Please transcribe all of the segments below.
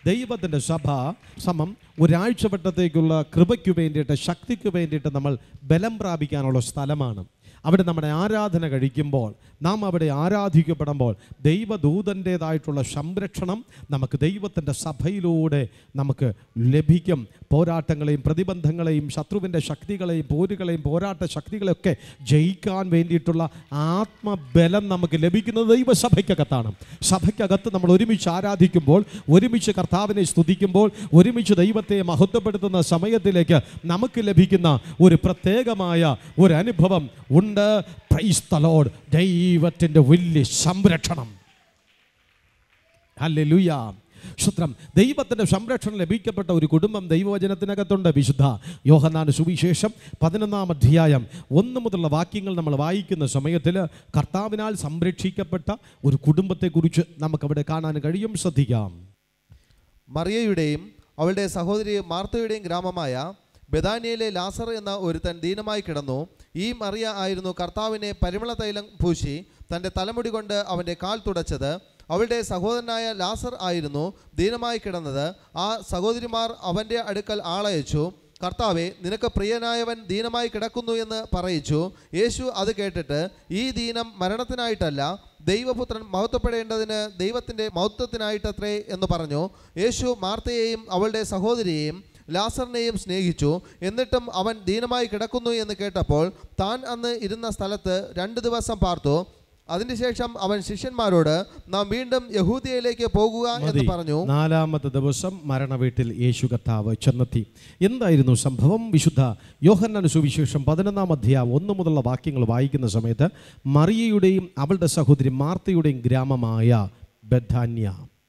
ദൈവത്തിൻ്റെ സഭ സമം ഒരാഴ്ചവട്ടത്തേക്കുള്ള കൃപയ്ക്ക് വേണ്ടിയിട്ട്, ശക്തിക്ക് വേണ്ടിയിട്ട് നമ്മൾ ബലം പ്രാപിക്കാനുള്ള സ്ഥലമാണ്. അവിടെ നമ്മുടെ ആരാധന കഴിക്കുമ്പോൾ, നാം അവിടെ ആരാധിക്കപ്പെടുമ്പോൾ ദൈവദൂതൻ്റേതായിട്ടുള്ള സംരക്ഷണം നമുക്ക് ദൈവത്തിൻ്റെ സഭയിലൂടെ നമുക്ക് ലഭിക്കും. പോരാട്ടങ്ങളെയും പ്രതിബന്ധങ്ങളെയും ശത്രുവിൻ്റെ ശക്തികളെയും പോരുകളെയും പോരാട്ട ശക്തികളെയൊക്കെ ജയിക്കാൻ വേണ്ടിയിട്ടുള്ള ആത്മബലം നമുക്ക് ലഭിക്കുന്നത് ദൈവസഭയ്ക്കകത്താണ്. സഭയ്ക്കകത്ത് നമ്മൾ ഒരുമിച്ച് ആരാധിക്കുമ്പോൾ, ഒരുമിച്ച് കർത്താവിനെ സ്തുതിക്കുമ്പോൾ, ഒരുമിച്ച് ദൈവത്തെ മഹത്വപ്പെടുത്തുന്ന സമയത്തിലേക്ക് നമുക്ക് ലഭിക്കുന്ന ഒരു പ്രത്യേകമായ ഒരു അനുഭവം ഉണ്ട്. Praise the Lord. ദൈവത്തിൻ്റെ വലിയ സംരക്ഷണം. ഹല്ലേലൂയ. സ്തോത്രം. ദൈവത്തിൻ്റെ സംരക്ഷണം ലഭിക്കപ്പെട്ട ഒരു കുടുംബം ദൈവവചനത്തിനകത്തുണ്ട്. വിശുദ്ധ യോഹന്നാൻ സുവിശേഷം 11-ാം അധ്യായം 1 മുതലുള്ള വാക്യങ്ങൾ നമ്മൾ വായിക്കുന്ന സമയത്തിൽ കർത്താവിനാൽ സംരക്ഷിക്കപ്പെട്ട ഒരു കുടുംബത്തെക്കുറിച്ച് നമുക്കവിടെ കാണാൻ കഴിയും. ശ്രദ്ധിക്കാം. മറിയയുടെയും അവളുടെ സഹോദരി മാർത്തയുടെയും ഗ്രാമമായ ബെഥാനിയയിലെ ലാസർ എന്ന ഒരുത്തൻ ദീനമായി കിടന്നു. ഈ മറിയ ആയിരുന്നു കർത്താവിനെ പരിമള തൈലം പൂശി തൻ്റെ തലമുടി കൊണ്ട് അവൻ്റെ കാൽ തുടച്ചത്. അവളുടെ സഹോദരനായ ലാസർ ആയിരുന്നു ദീനമായി കിടന്നത്. ആ സഹോദരിമാർ അവൻ്റെ അടുക്കൽ ആളയച്ചു. കർത്താവെ, നിനക്ക് പ്രിയനായവൻ ദീനമായി കിടക്കുന്നു എന്ന് പറയിച്ചു. യേശു അത് കേട്ടിട്ട്, ഈ ദീനം മരണത്തിനായിട്ടല്ല, ദൈവപുത്രൻ മഹത്വപ്പെടേണ്ടതിന് ദൈവത്തിൻ്റെ മഹത്വത്തിനായിട്ടത്രേ എന്ന് പറഞ്ഞു. യേശു മാർത്തയെയും അവളുടെ സഹോദരിയെയും ലാസറിനെയും സ്നേഹിച്ചു. എന്നിട്ടും അവൻ ദീനമായി കിടക്കുന്നു എന്ന് കേട്ടപ്പോൾ താൻ അന്ന് ഇരുന്ന സ്ഥലത്ത് 2 ദിവസം പാർത്തു. അതിനുശേഷം അവൻ ശിഷ്യന്മാരോട്, നാം വീണ്ടും യഹൂദിയയിലേക്ക് പോകുക എന്ന് പറഞ്ഞു. 4-ാമത്തെ ദിവസം മരണവീട്ടിൽ യേശു കർത്താവ് ചെന്നെത്തി. എന്തായിരുന്നു സംഭവം? വിശുദ്ധ യോഹന്നാൻ സുവിശേഷം 11-ാം അധ്യായം 1 മുതലുള്ള വാക്യങ്ങൾ വായിക്കുന്ന സമയത്ത് മറിയയുടെയും അവളുടെ സഹോദരി മാർത്തയുടെയും ഗ്രാമമായ ബെഥാന്യ,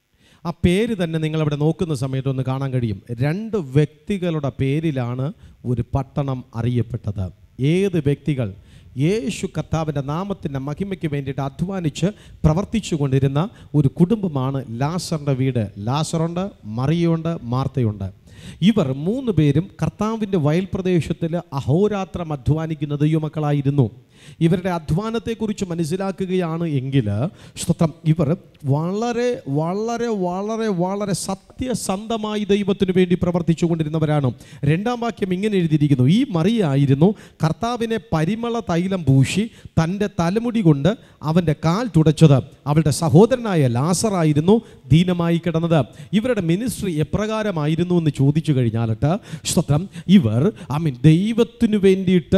ആ പേര് തന്നെ നിങ്ങളവിടെ നോക്കുന്ന സമയത്ത് ഒന്ന് കാണാൻ കഴിയും. 2 വ്യക്തികളുടെ പേരിലാണ് ഒരു പട്ടണം അറിയപ്പെട്ടത്. ഏത് വ്യക്തികൾ? യേശു കർത്താവിൻ്റെ നാമത്തിൻ്റെ മഹിമയ്ക്ക് വേണ്ടിയിട്ട് അധ്വാനിച്ച് പ്രവർത്തിച്ചു കൊണ്ടിരുന്ന ഒരു കുടുംബമാണ് ലാസറിൻ്റെ വീട്. ലാസറുണ്ട്, മറിയയുണ്ട്, മാർത്തയുണ്ട്. ഇവർ 3 പേരും കർത്താവിൻ്റെ വയൽ പ്രദേശത്തിൽ അഹോരാത്രം അധ്വാനിക്കുന്ന ദൈവമക്കളായിരുന്നു. ഇവരുടെ അധ്വാനത്തെക്കുറിച്ച് മനസ്സിലാക്കുകയാണ് എങ്കിൽ സ്തോത്രം, ഇവർ വളരെ വളരെ വളരെ വളരെ സത്യസന്ധമായി ദൈവത്തിനു വേണ്ടി പ്രവർത്തിച്ചു കൊണ്ടിരുന്നവരാണ്. 2-ാം വാക്യം ഇങ്ങനെ എഴുതിയിരിക്കുന്നു, ഈ മറിയായിരുന്നു കർത്താവിനെ പരിമള തൈലം പൂശി തൻ്റെ തലമുടി കൊണ്ട് അവൻ്റെ കാൽ തുടച്ചത്. അവളുടെ സഹോദരനായ ലാസറായിരുന്നു ദീനമായി കിടന്നത്. ഇവരുടെ മിനിസ്ട്രി എപ്രകാരമായിരുന്നു എന്ന് ചോദിച്ചു കഴിഞ്ഞാലിട്ട് സ്തോത്രം, ഇവർ ദൈവത്തിനു വേണ്ടിയിട്ട്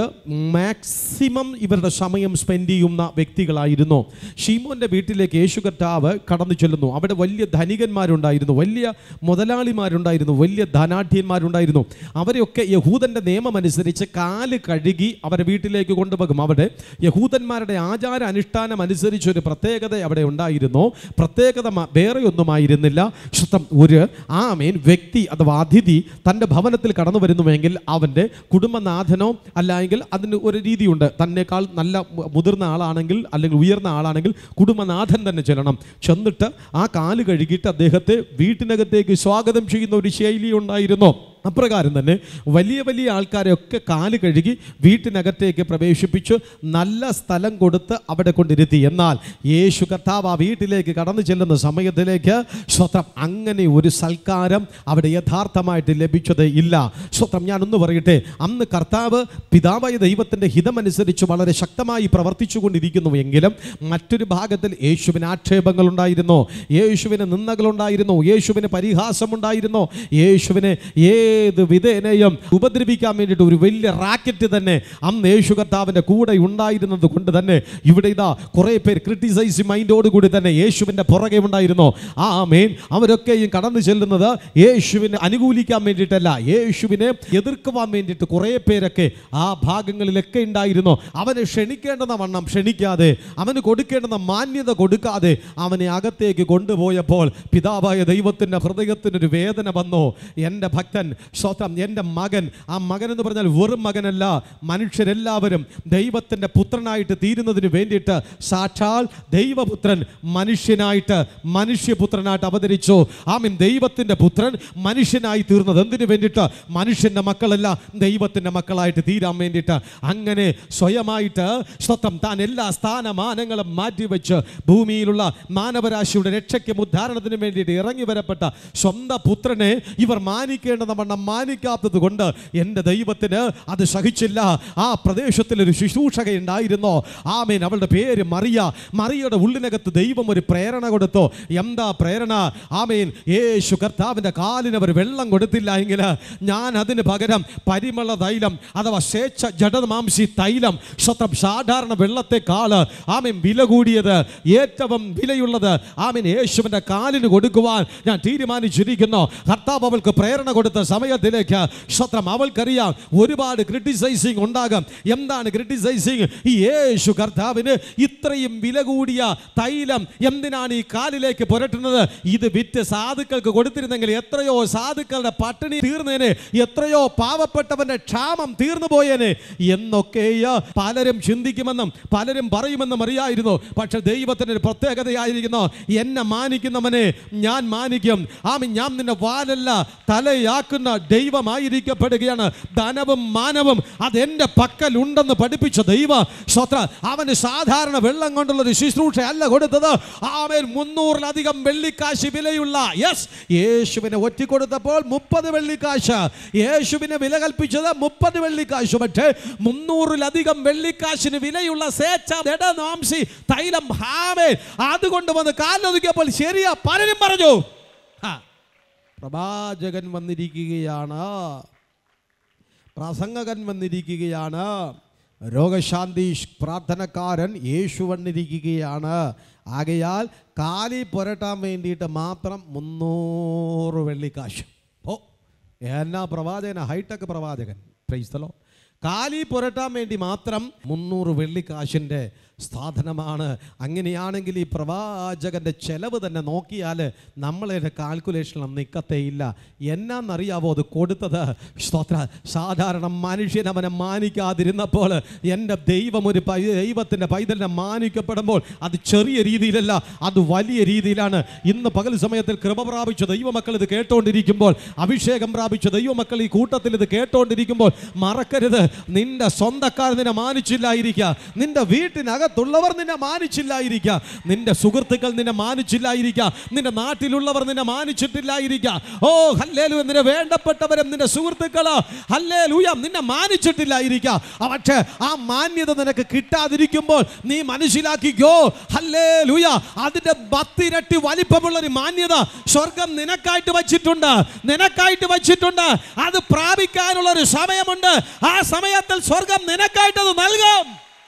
മാക്സിമം ഇവരുടെ സമയം സ്പെൻഡ് ചെയ്യുന്ന വ്യക്തികളായിരുന്നു. ശീമോൻ്റെ വീട്ടിലേക്ക് യേശു കർത്താവ് കടന്നു ചെല്ലുന്നു. അവിടെ വലിയ ധനികന്മാരുണ്ടായിരുന്നു, വലിയ മുതലാളിമാരുണ്ടായിരുന്നു, വലിയ ധനാഢ്യന്മാരുണ്ടായിരുന്നു. അവരെയൊക്കെ യഹൂദൻ്റെ നിയമമനുസരിച്ച് കാല് കഴുകി അവരുടെ വീട്ടിലേക്ക് കൊണ്ടുപോകും. അവിടെ യഹൂദന്മാരുടെ ആചാര അനുഷ്ഠാനം അനുസരിച്ചൊരു പ്രത്യേകത അവിടെ ഉണ്ടായിരുന്നു. പ്രത്യേകത വേറെ ഒന്നുമായിരുന്നില്ല. ഒരു വ്യക്തി അഥവാ അതിഥി തൻ്റെ ഭവനത്തിൽ കടന്നു വരുന്നുവെങ്കിൽ അവൻ്റെ കുടുംബനാഥനോ അല്ലെങ്കിൽ അതിന് ഒരു രീതിയുണ്ട്. തന്നെക്കാൾ നല്ല മുതിർന്ന ആളാണെങ്കിൽ അല്ലെങ്കിൽ ഉയർന്ന ആളാണെങ്കിൽ കുടുംബനാഥൻ തന്നെ ചെന്നിട്ട് ആ കാല് കഴുകിയിട്ട് അദ്ദേഹത്തെ വീട്ടിനകത്തേക്ക് സ്വാഗതം ചെയ്യുന്ന ഒരു ശൈലി ഉണ്ടായിരുന്നു. അപ്രകാരം തന്നെ വലിയ വലിയ ആൾക്കാരെയൊക്കെ കാല് കഴുകി വീട്ടിനകത്തേക്ക് പ്രവേശിപ്പിച്ച് നല്ല സ്ഥലം കൊടുത്ത് അവിടെ കൊണ്ടിരുത്തി. എന്നാൽ യേശു കർത്താവ് ആ വീട്ടിലേക്ക് കടന്നു ചെല്ലുന്ന സമയത്തിലേക്ക് സ്വത്രം അങ്ങനെ ഒരു സൽക്കാരം അവിടെ യഥാർത്ഥമായിട്ട് ലഭിച്ചത് ഇല്ല. സ്വത്രം ഞാനൊന്ന് പറയട്ടെ, അന്ന് കർത്താവ് പിതാവായ ദൈവത്തിൻ്റെ ഹിതമനുസരിച്ച് വളരെ ശക്തമായി പ്രവർത്തിച്ചു കൊണ്ടിരിക്കുന്നുവെങ്കിലും മറ്റൊരു ഭാഗത്തിൽ യേശുവിന് ആക്ഷേപങ്ങളുണ്ടായിരുന്നു, യേശുവിന് നിന്ദകളുണ്ടായിരുന്നു, യേശുവിന് പരിഹാസമുണ്ടായിരുന്നു. യേശുവിനെ ഏത് വിധേനയും ഉപദ്രവിക്കാൻ വേണ്ടിയിട്ട് ഒരു വലിയ റാക്കറ്റ് തന്നെ അന്ന് യേശു കർത്താവിൻ്റെ കൂടെ ഉണ്ടായിരുന്നത് കൊണ്ട് തന്നെ ഇവിടെ ഇതാ കുറേ പേർ ക്രിട്ടിസൈസ് മൈൻഡോടുകൂടി തന്നെ യേശുവിൻ്റെ പുറകെ ഉണ്ടായിരുന്നു. അവരൊക്കെയും കടന്നു ചെല്ലുന്നത് യേശുവിനെ അനുകൂലിക്കാൻ വേണ്ടിയിട്ടല്ല, യേശുവിനെ എതിർക്കുവാൻ വേണ്ടിയിട്ട് കുറേ പേരൊക്കെ ആ ഭാഗങ്ങളിലൊക്കെ ഉണ്ടായിരുന്നു. അവനെ ക്ഷണിക്കേണ്ടുന്ന വണ്ണം ക്ഷണിക്കാതെ, അവന് കൊടുക്കേണ്ടുന്ന മാന്യത കൊടുക്കാതെ അവനെ അകത്തേക്ക് കൊണ്ടുപോയപ്പോൾ പിതാവായ ദൈവത്തിൻ്റെ ഹൃദയത്തിനൊരു വേദന വന്നു. എൻ്റെ ഭക്തൻ സ്വന്തം എൻ്റെ മകൻ, ആ മകൻ എന്ന് പറഞ്ഞാൽ വെറും മകനല്ല, മനുഷ്യരെല്ലാവരും ദൈവത്തിൻ്റെ പുത്രനായിട്ട് തീരുന്നതിന് വേണ്ടിയിട്ട് സാക്ഷാൽ ദൈവപുത്രൻ മനുഷ്യനായിട്ട് മനുഷ്യപുത്രനായിട്ട് അവതരിച്ചു. ആമീൻ. ദൈവത്തിൻ്റെ പുത്രൻ മനുഷ്യനായി തീർന്നത് എന്തിനു വേണ്ടിയിട്ട്? മനുഷ്യൻ്റെ മക്കളെല്ലാം ദൈവത്തിൻ്റെ മക്കളായിട്ട് തീരാൻ വേണ്ടിയിട്ട്. അങ്ങനെ സ്വയമായിട്ട് സ്വന്തം താൻ എല്ലാ സ്ഥാനമാനങ്ങളും മാറ്റിവെച്ച് ഭൂമിയിലുള്ള മാനവരാശിയുടെ രക്ഷയ്ക്കും ഉദ്ധാരണത്തിനും വേണ്ടിയിട്ട് ഇറങ്ങി വരപ്പെട്ട സ്വന്തം പുത്രനെ ഇവർ മാനിക്കേണ്ടെന്ന വണ്ണം മാനിക്കാത്തത് കൊണ്ട് എൻ്റെ ദൈവത്തിന് അത് സഹിച്ചില്ല. ആ പ്രദേശത്തിലൊരു ശുശ്രൂഷകയുണ്ടായിരുന്നു. ആമേൻ. അവളുടെ പേര് മറിയ. മറിയയുടെ ഉള്ളിനകത്ത് ദൈവം ഒരു പ്രേരണ കൊടുത്തു. എന്താ പ്രേരണ? ആമേൻ. യേശു കർത്താവിൻ്റെ കാലിന് അവർ വെള്ളം കൊടുത്തില്ല എങ്കിൽ ഞാൻ അതിന് പകരം പരിമള തൈലം അഥവാ സ്വേച്ഛ ജഡമാംസി തൈലം, സ്വന്തം സാധാരണ വെള്ളത്തെക്കാൾ ആമേൻ വില കൂടിയത്, ഏറ്റവും വിലയുള്ളത് ആമേൻ യേശുവിൻ്റെ കാലിന് കൊടുക്കുവാൻ ഞാൻ തീരുമാനിച്ചിരിക്കുന്നു. കർത്താവ് അവൾക്ക് പ്രേരണ കൊടുത്ത സമയത്തിലേക്ക് സ്വത്രം അവൾക്കറിയാം ഒരുപാട് ക്രിട്ടിസൈസിങ് ഉണ്ടാകും. എന്താണ് ക്രിട്ടിസൈസിങ്? ഈ യേശു കർത്താവിന് ഇത്രയും വില കൂടിയ തൈലം എന്തിനാണ് ഈ കാലിലേക്ക് പുരട്ടുന്നത്? ഇത് വിറ്റ് സാധുക്കൾക്ക് കൊടുത്തിരുന്നെങ്കിൽ എത്രയോ സാധുക്കളുടെ പട്ടിണി തീർന്നേനെ, എത്രയോ പാവപ്പെട്ടവന്റെ ക്ഷാമം തീർന്നു പോയേനെ എന്നൊക്കെ പലരും ചിന്തിക്കുമെന്നും പലരും പറയുമെന്നും അറിയായിരുന്നു. പക്ഷെ ദൈവത്തിന് ഒരു പ്രത്യേകതയായിരിക്കുന്നു. എന്നെ മാനിക്കുന്നവനെ ഞാൻ മാനിക്കും. ആമീൻ. ഞാൻ നിന്നെ വാലല്ല തലയാക്കുന്ന ദൈവമായിരിക്കപ്പെടുകയാണ്. ധനവും മാനവും അതെൻ്റെ പക്കലുണ്ടെന്ന് പഠിപ്പിച്ച ദൈവ സ്വത്ര അവന് സാധാരണ വെള്ളം കൊണ്ടുള്ളൊരു ശുശ്രൂഷ അല്ല കൊടുത്തത്. ആമേൻ. 300-ലധികം വെള്ളിക്കാശ് വിലയുള്ള യേശുവിനെ ഒറ്റിക്കൊടുത്തപ്പോൾ 30 വെള്ളിക്കാശ്, യേശുവിനെ വില കൽപ്പിച്ചത് 30 വെള്ളിക്കാശ്. പക്ഷേ 300-ലധികം വെള്ളിക്കാശിന് വിലയുള്ള സ്വേച്ഛാംസി തൈലം ആമേൻ അതുകൊണ്ട് വന്ന് കാലൊതുക്കിയപ്പോൾ ശരിയാ പലരും പറഞ്ഞു പ്രവാചകൻ വന്നിരിക്കുകയാണ്, പ്രസംഗകൻ വന്നിരിക്കുകയാണ്, രോഗശാന്തി പ്രാർത്ഥനക്കാരൻ യേശു വന്നിരിക്കുകയാണ്. ആകയാൽ കാലി പുരട്ടാൻ വേണ്ടിയിട്ട് മാത്രം 300 വെള്ളിക്കാശ്. ഓ എന്നാ പ്രവാചകൻ, ഹൈടെക് പ്രവാചകൻ. Praise the Lord. കാലി പുരട്ടാൻ വേണ്ടി മാത്രം 300 വെള്ളിക്കാശിൻ്റെ സാധനമാണ്. അങ്ങനെയാണെങ്കിൽ ഈ പ്രവാചകൻ്റെ ചെലവ് തന്നെ നോക്കിയാൽ നമ്മളെ കാൽക്കുലേഷനിൽ നിൽക്കത്തേയില്ല. എന്നാന്നറിയാവോ അത് കൊടുത്തത്? സ്തോത്ര സാധാരണ മനുഷ്യൻ അവനെ മാനിക്കാതിരുന്നപ്പോൾ എൻ്റെ ദൈവം ഒരു ദൈവത്തിൻ്റെ പൈതലിനെ മാനിക്കപ്പെടുമ്പോൾ അത് ചെറിയ രീതിയിലല്ല, അത് വലിയ രീതിയിലാണ്. ഇന്ന് പകൽ സമയത്തിൽ കൃപ പ്രാപിച്ച ദൈവമക്കൾ ഇത് കേട്ടോണ്ടിരിക്കുമ്പോൾ, അഭിഷേകം പ്രാപിച്ച ദൈവമക്കൾ ഈ കൂട്ടത്തിൽ ഇത് കേട്ടോണ്ടിരിക്കുമ്പോൾ മറക്കരുത്, നിന്റെ സ്വന്തക്കാർ നിന്നെ മാനിച്ചില്ലായിരിക്കുക, നിന്റെ വീട്ടിനകത്തുള്ളവർ നിന്നെ മാനിച്ചില്ലായിരിക്കുക, നിന്റെ സുഹൃത്തുക്കൾ നിന്നെ മാനിച്ചില്ലായിരിക്കുക, നിന്റെ നാട്ടിലുള്ളവർ നിന്നെ മാനിച്ചിട്ടില്ലായിരിക്കുക. ഓ ഹല്ലേലൂയ, നിന്റെ വേണ്ടപ്പെട്ടവരും നിന്റെ സുഹൃത്തുക്കൾ ഹല്ലേലൂയ നിന്നെ മാനിച്ചിട്ടില്ലായിരിക്കുക. പക്ഷേ ആ മാന്യത നിനക്ക് കിട്ടാതിരിക്കുമ്പോൾ നീ മനസ്സിലാക്കിക്കോ, ഹല്ലേലൂയ അതിന്റെ 10 ഇരട്ടി വലിപ്പമുള്ള ഒരു മാന്യത സ്വർഗം നിനക്കായിട്ട് വച്ചിട്ടുണ്ട്, നിനക്കായിട്ട് വച്ചിട്ടുണ്ട്. അത് പ്രാപിക്കാനുള്ള ഒരു സമയമുണ്ട്. ആ സമയത്തിൽ സ്വർഗം നിനക്കായിട്ടത് നൽകും.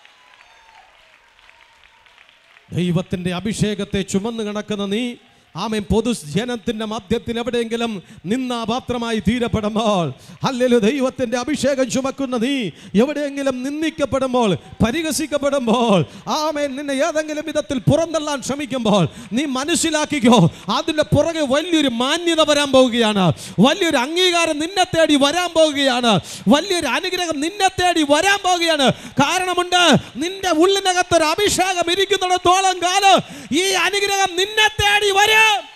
ദൈവത്തിൻ്റെ അഭിഷേകത്തെ ചുമന്ന് കിടക്കുന്ന നീ ആമേൻ പൊതുജനത്തിൻ്റെ മധ്യത്തിൽ എവിടെയെങ്കിലും നിന്നാപാത്രമായി തീരപ്പെടുമ്പോൾ, ഹല്ലേലൂയ ദൈവത്തിൻ്റെ അഭിഷേകം ചുമക്കുന്ന നീ എവിടെയെങ്കിലും നിന്ദിക്കപ്പെടുമ്പോൾ, പരിഹസിക്കപ്പെടുമ്പോൾ, ആമേൻ നിന്നെ ഏതെങ്കിലും വിധത്തിൽ പുറന്തള്ളാൻ ശ്രമിക്കുമ്പോൾ നീ മനസ്സിലാക്കിക്കോ, അതിൻ്റെ പുറകെ വലിയൊരു മാന്യത വരാൻ പോവുകയാണ്, വലിയൊരു അംഗീകാരം നിന്നെ തേടി വരാൻ പോവുകയാണ്, വലിയൊരു അനുഗ്രഹം നിന്നെ തേടി വരാൻ പോവുകയാണ്. കാരണമുണ്ട്, നിന്റെ ഉള്ളിനകത്തൊരു അഭിഷേകം ഇരിക്കുന്നിടത്തോളം കാലം ഈ അനുഗ്രഹം നിന്നെ തേടി വരും.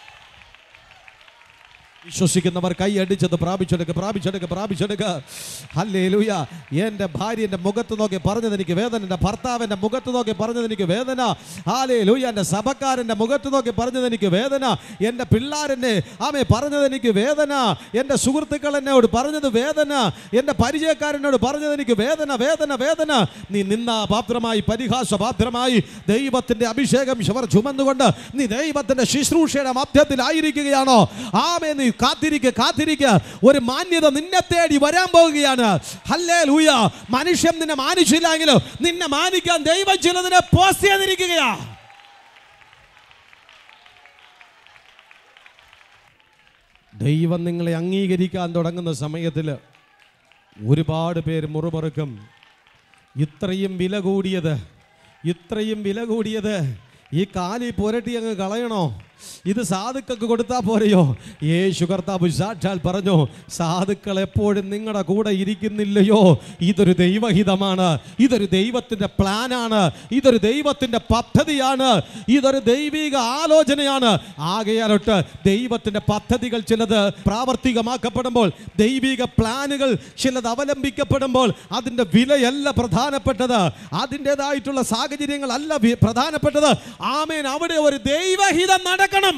വിശ്വസിക്കുന്നവർ കൈയടിച്ചത് പ്രാപിച്ചെടുക്കുക. ഹല്ലേലൂയ. എൻ്റെ ഭാര്യ എൻ്റെ മുഖത്ത് നോക്കി പറഞ്ഞത് എനിക്ക് വേദന, എൻ്റെ ഭർത്താവിൻ്റെ മുഖത്ത് നോക്കി പറഞ്ഞത് എനിക്ക് വേദന. ഹല്ലേലൂയ. എൻ്റെ സഭക്കാരൻ്റെ മുഖത്ത് നോക്കി പറഞ്ഞത് എനിക്ക് വേദന, എൻ്റെ പിള്ളാരെന്നെ പറഞ്ഞത് എനിക്ക് വേദന, എൻ്റെ സുഹൃത്തുക്കൾ എന്നോട് പറഞ്ഞത് വേദന, എൻ്റെ പരിചയക്കാരനോട് പറഞ്ഞത് എനിക്ക് വേദന വേദന വേദന. നീ നിന്നാപാത്രമായി പരിഹാസപാത്രമായി ദൈവത്തിൻ്റെ അഭിഷേകം ചുമന്നുകൊണ്ട് നീ ദൈവത്തിൻ്റെ ശുശ്രൂഷയുടെ മധ്യത്തിലായിരിക്കുകയാണോ? ആമേൻ. നീ കാത്തിരിക്കുക, ഒരു മാന്യത നിന്നെ തേടി വരാൻ പോവുകയാണ്. ഹല്ലേലൂയ. മനുഷ്യൻ നിന്നെ മാനിച്ചില്ലെങ്കിലും നിന്നെ മാനിക്കാൻ ദൈവം ചിലതിനെ പോസ്റ്റ് ചെയ്തിരിക്കുകയാ. ദൈവം നിങ്ങളെ അംഗീകരിക്കാൻ തുടങ്ങുന്ന സമയത്തിൽ ഒരുപാട് പേര് മുറുമുറുക്കും. ഇത്രയും വില കൂടിയത് ഈ കാലി പുരട്ടി അങ്ങ് കളയണോ? ഇത് സാധുക്കൾക്ക് കൊടുത്താൽ പോരെയോ? യേശു കർത്താവ് സാക്ഷാൽ പറഞ്ഞു, സാധുക്കൾ എപ്പോഴും നിങ്ങളുടെ കൂടെ ഇരിക്കുന്നില്ലയോ? ഇതൊരു ദൈവഹിതമാണ്, ഇതൊരു ദൈവത്തിൻ്റെ പ്ലാനാണ്, ഇതൊരു ദൈവത്തിൻ്റെ പദ്ധതിയാണ്, ഇതൊരു ദൈവിക ആലോചനയാണ്. ആകയാലൊട്ട് ദൈവത്തിൻ്റെ പദ്ധതികൾ ചിലത് പ്രാവർത്തികമാക്കപ്പെടുമ്പോൾ, ദൈവിക പ്ലാനുകൾ ചിലത് അവലംബിക്കപ്പെടുമ്പോൾ അതിൻ്റെ വിലയല്ല പ്രധാനപ്പെട്ടത്, അതിൻ്റെതായിട്ടുള്ള സാഹചര്യങ്ങളല്ല പ്രധാനപ്പെട്ടത്. ആമേൻ. അവിടെ ഒരു ദൈവഹിതം നടക്കണം,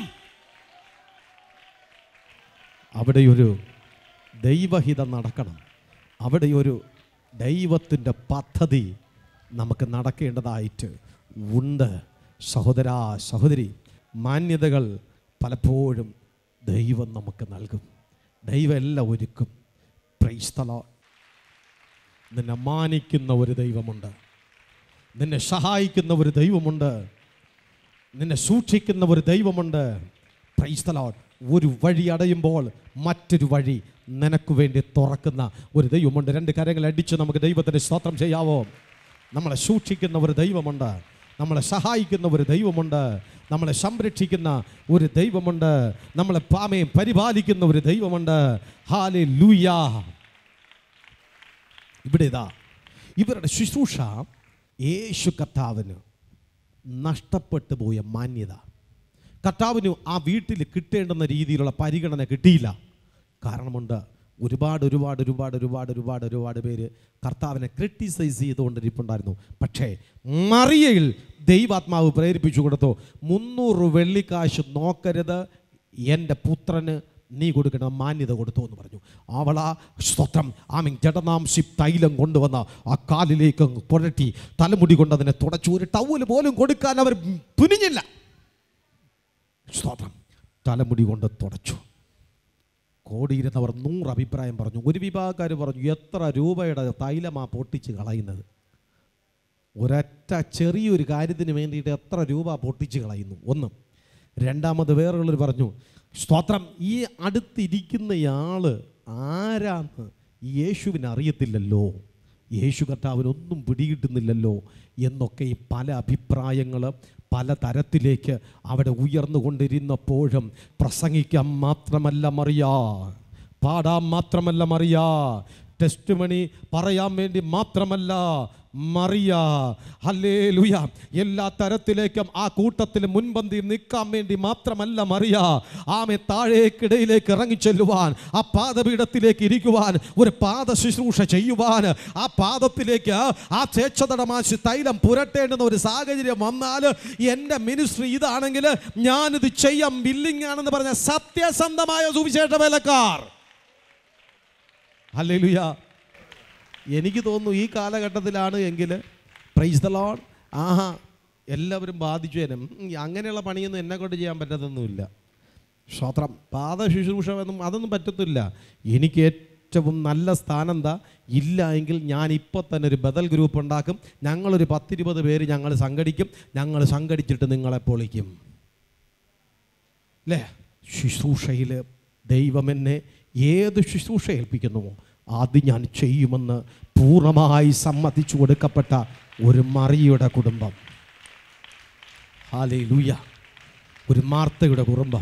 അവിടെ ഒരു ദൈവഹിതം നടക്കണം, അവിടെ ഒരു ദൈവത്തിൻ്റെ പദ്ധതി നമുക്ക് നടക്കേണ്ടതായിട്ട് ഉണ്ട്. സഹോദരാ സഹോദരി, മാന്യതകൾ പലപ്പോഴും ദൈവം നമുക്ക് നൽകും, ദൈവം എല്ലാം ഒരുക്കും. Praise the Lord. നിന്നെ മാനിക്കുന്ന ഒരു ദൈവമുണ്ട്, നിന്നെ സഹായിക്കുന്ന ഒരു ദൈവമുണ്ട്, നിന്നെ സൂക്ഷിക്കുന്ന ഒരു ദൈവമുണ്ട്. Praise the Lord. ഒരു വഴി അടയുമ്പോൾ മറ്റൊരു വഴി നിനക്ക് വേണ്ടി തുറക്കുന്ന ഒരു ദൈവമുണ്ട്. രണ്ട് കരങ്ങൾ അടിച്ച് നമുക്ക് ദൈവത്തിന് സ്തോത്രം ചെയ്യാവോ? നമ്മളെ സൂക്ഷിക്കുന്ന ഒരു ദൈവമുണ്ട്, നമ്മളെ സഹായിക്കുന്ന ഒരു ദൈവമുണ്ട്, നമ്മളെ സംരക്ഷിക്കുന്ന ഒരു ദൈവമുണ്ട്, നമ്മളെ പാമയും പരിപാലിക്കുന്ന ഒരു ദൈവമുണ്ട്. ഹല്ലേലൂയ. ഇവിടെ ഇതാ ഇവരുടെ ശുശ്രൂഷ യേശു കർത്താവിന് നഷ്ടപ്പെട്ടു പോയ മാന്യത, കർത്താവിന് ആ വീട്ടിൽ കിട്ടേണ്ടുന്ന രീതിയിലുള്ള പരിഗണന കിട്ടിയില്ല. കാരണമുണ്ട്, ഒരുപാട് പേര് കർത്താവിനെ ക്രിട്ടിസൈസ് ചെയ്തുകൊണ്ടിരിപ്പുണ്ടായിരുന്നു. പക്ഷേ മറിയയിൽ ദൈവാത്മാവ് പ്രേരിപ്പിച്ചു കൊടുത്തു, 300 വെള്ളിക്കാശ് നോക്കരുത്, എൻ്റെ പുത്രന് നീ കൊടുക്കണം, മാന്യത കൊടുത്തു എന്ന് പറഞ്ഞു. അവളാ സ്തോത്രം ആമീൻ ജഡനാംശി തൈലം കൊണ്ടുവന്ന ആ കാലിലേക്ക് പുരട്ടി തലമുടി കൊണ്ട് അതിനെ തുടച്ചു. ഒരു ടവല് പോലും കൊടുക്കാൻ അവർ തുനിഞ്ഞില്ല. സ്തോത്രം. തലമുടി കൊണ്ട് തുടച്ചു. കോടിയിരുന്നവർ 100 അഭിപ്രായം പറഞ്ഞു. ഒരു വിഭാഗക്കാർ പറഞ്ഞു, എത്ര രൂപയുടെ തൈലമാ പൊട്ടിച്ച് കളയുന്നത്, ഒരൊറ്റ ചെറിയൊരു കാര്യത്തിന് വേണ്ടിയിട്ട് എത്ര രൂപ പൊട്ടിച്ച് കളയുന്നു. ഒന്ന്. രണ്ടാമത് വേറെയുള്ളവർ പറഞ്ഞു, സ്തോത്രം ഈ അടുത്തിരിക്കുന്നയാൾ ആരാന്ന് യേശുവിന് അറിയത്തില്ലല്ലോ, യേശു കർത്താവിനൊന്നും പിടികിട്ടുന്നില്ലല്ലോ എന്നൊക്കെ ഈ പല അഭിപ്രായങ്ങൾ പല തരത്തിലേക്ക് അവിടെ ഉയർന്നുകൊണ്ടിരുന്നപ്പോഴും പ്രസംഗിക്കാൻ മാത്രമല്ല മറിയ, പാടാൻ മാത്രമല്ല മറിയ, ടെസ്റ്റ് മണി പറയാൻ വേണ്ടി മാത്രമല്ല മറിയ, ഹല്ലേലൂയ, എല്ലാ തരത്തിലേക്കും ആ കൂട്ടത്തിൽ മുൻപന്തി നിൽക്കാൻ വേണ്ടി മാത്രമല്ല മറിയ, ആമെ താഴേക്കിടയിലേക്ക് ഇറങ്ങിച്ചെല്ലുവാൻ, ആ പാദപീഠത്തിലേക്ക് ഇരിക്കുവാൻ, ഒരു പാദ ശുശ്രൂഷ ചെയ്യുവാൻ, ആ പാദത്തിലേക്ക് ആ ചേച്ചതടമാശി തൈലം പുരട്ടേണ്ടുന്ന ഒരു സാഹചര്യം വന്നാൽ, എൻ്റെ മിനിസ്ട്രി ഇതാണെങ്കിൽ ഞാനിത് ചെയ്യാം, ബില്ലിംഗ് ആണെന്ന് പറഞ്ഞ സത്യസന്ധമായ സുവിശേഷ വേലക്കാർ. ഹല്ലേലൂയ. എനിക്ക് തോന്നുന്നു ഈ കാലഘട്ടത്തിലാണ് എങ്കിൽ പ്രൈസ് ദി ലോർഡ്, ആഹാ എല്ലാവരും ബാധിച്ചു തരും. അങ്ങനെയുള്ള പണിയൊന്നും എന്നെ കൊണ്ട് ചെയ്യാൻ പറ്റത്തൊന്നുമില്ല. സ്തോത്രം. പാദ ശുശ്രൂഷ അതൊന്നും പറ്റത്തില്ല. എനിക്ക് ഏറ്റവും നല്ല സ്ഥാനം എന്താ ഇല്ല എങ്കിൽ ഞാൻ ഇപ്പോൾ തന്നെ ഒരു ബദൽ ഗ്രൂപ്പ് ഉണ്ടാക്കും, ഞങ്ങളൊരു 10-20 പേര് ഞങ്ങൾ സംഘടിക്കും, ഞങ്ങൾ സംഘടിച്ചിട്ട് നിങ്ങളെ പൊളിക്കും അല്ലേ. ശുശ്രൂഷയിൽ ദൈവം എന്നെ ഏത് ശുശ്രൂഷ ഏൽപ്പിക്കുന്നുവോ അത് ഞാൻ ചെയ്യുമെന്ന് പൂർണ്ണമായി സമ്മതിച്ചു കൊടുക്കപ്പെട്ട ഒരു മറിയയുടെ കുടുംബം. ഹല്ലേലൂയ. ഒരു മാർത്തയുടെ കുടുംബം.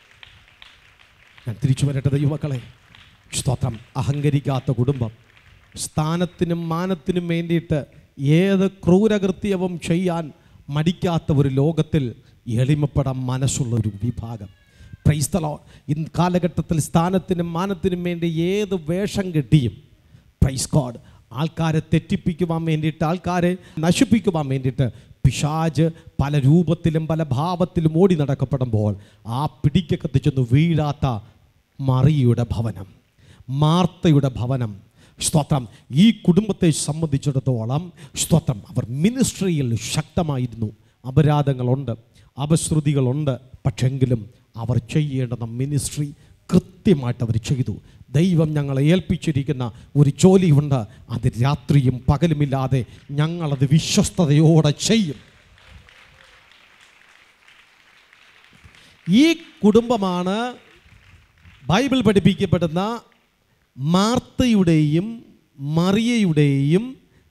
ഞാൻ തിരിച്ചു വരട്ടെ ദൈവമക്കളെ. സ്തോത്രം. അഹങ്കരിക്കാത്ത കുടുംബം. സ്ഥാനത്തിനും മാനത്തിനും വേണ്ടിയിട്ട് ഏത് ക്രൂരകൃത്യവും ചെയ്യാൻ മടിക്കാത്ത ഒരു ലോകത്തിൽ എളിമപ്പെടാൻ മനസ്സുള്ള ഒരു വിഭാഗം. Praise the Lord. ഇന്ന് കാലഘട്ടത്തിൽ സ്ഥാനത്തിനും മാനത്തിനും വേണ്ടി ഏത് വേഷം കെട്ടിയും പ്രൈസ് ഗോഡ് ആൾക്കാരെ തെറ്റിപ്പിക്കുവാൻ വേണ്ടിയിട്ട്, ആൾക്കാരെ നശിപ്പിക്കുവാൻ വേണ്ടിയിട്ട് പിശാച് പല രൂപത്തിലും പല ഭാവത്തിലും ഓടി നടക്കപ്പെടുമ്പോൾ ആ പിടിക്കകത്ത് ചെന്ന് വീഴാത്ത മറിയയുടെ ഭവനം, മാർത്തയുടെ ഭവനം, സ്തോത്രം, ഈ കുടുംബത്തെ സംബന്ധിച്ചിടത്തോളം സ്തോത്രം അവർ മിനിസ്ട്രിയിൽ ശക്തമായിരുന്നു. അപരാധങ്ങളുണ്ട്, അപശ്രുതികളുണ്ട്, പക്ഷെങ്കിലും അവർ ചെയ്യേണ്ടുന്ന മിനിസ്ട്രി കൃത്യമായിട്ട് അവർ ചെയ്തു. ദൈവം ഞങ്ങളെ ഏൽപ്പിച്ചിരിക്കുന്ന ഒരു ജോലിയുണ്ട്, അത് രാത്രിയും പകലുമില്ലാതെ ഞങ്ങളത് വിശ്വസ്തയോടെ ചെയ്യും. ഈ കുടുംബമാണ് ബൈബിൾ പഠിപ്പിക്കപ്പെടുന്ന മാർത്തയുടെയും മറിയയുടെയും